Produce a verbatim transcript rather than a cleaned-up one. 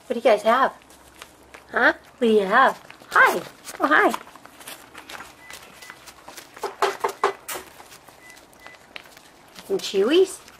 What do you guys have? Huh? What do you have? Hi. Oh, hi. Some Chewies?